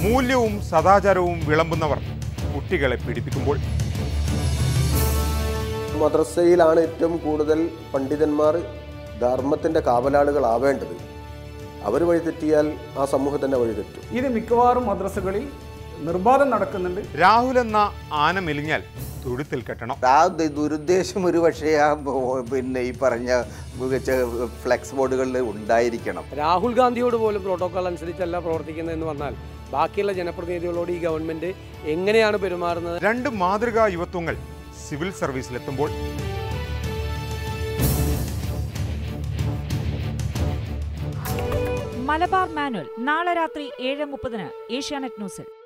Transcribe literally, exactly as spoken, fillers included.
മൂല്യവും സദാചാരവും വിളമ്പുന്നവർ കുട്ടികളെ പീഡിപ്പിക്കുമ്പോൾ മദ്രസയിലാണ് ഏറ്റവും കൂടുതൽ പണ്ഡിതന്മാർ ധർമ്മത്തിൻ്റെ കാവലാളുകളാവേണ്ടത്. അവർ വഴിതെറ്റിയാൽ ആ സമൂഹത്തിൻ്റെ വഴിതെറ്റും. ഇത് മിക്കവാറും മദ്രസകളിൽ നിർബാധം നടക്കുന്നുണ്ട്. രാഹുൽ എന്ന ആന മെലിഞ്ഞാൽ തൊഴുത്തിൽ കെട്ടണം. ആ ദുരുദ്ദേശം ഒരു പക്ഷേ ആ പിന്നെ ഈ പറഞ്ഞ ഫ്ലെക്സ് ബോർഡുകളിൽ ഉണ്ടായിരിക്കണം. രാഹുൽ ഗാന്ധിയോട് പോലും പ്രോട്ടോകോൾ അനുസരിച്ചല്ല പ്രവർത്തിക്കുന്നതെന്ന് വന്നാൽ ബാക്കിയുള്ള ജനപ്രതിനിധികളോട് ഈ ഗവൺമെന്റ് എങ്ങനെയാണ് പെരുമാറുന്നത്? രണ്ട് മാതൃകാ യുവത്വങ്ങൾ സിവിൽ സർവീസിലെത്തുമ്പോൾ മലബാർ മാനുവൽ നാളെ രാത്രി ഏഴ് മുപ്പതിന് ഏഷ്യാനെറ്റ് ന്യൂസിൽ.